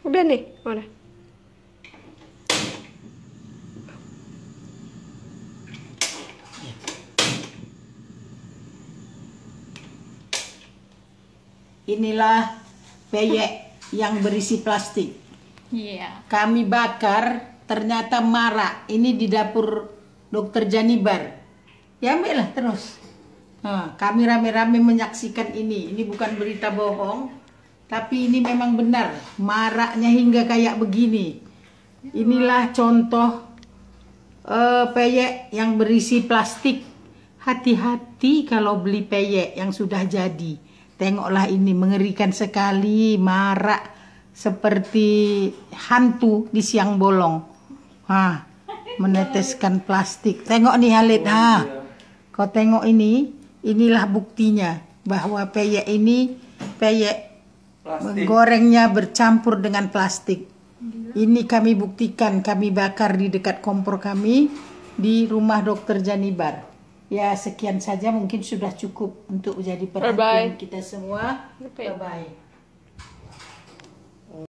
Udah nih, udah. Inilah peyek yang berisi plastik. Iya. Kami bakar, ternyata marak. Ini di dapur Dokter Janibar. Ya ambillah terus. Nah, kami rame-rame menyaksikan ini. Ini bukan berita bohong, tapi ini memang benar. Maraknya hingga kayak begini. Inilah contoh peyek yang berisi plastik. Hati-hati kalau beli peyek yang sudah jadi. Tengoklah ini, mengerikan sekali. Marak seperti hantu di siang bolong. Meneteskan plastik. Tengok nih Halid. Kau tengok ini. Inilah buktinya bahwa peyek ini gorengnya bercampur dengan plastik. Ini kami buktikan, kami bakar di dekat kompor kami di rumah Dokter Janibar. Ya sekian saja, mungkin sudah cukup untuk jadi perhatian kita semua. Bye-bye.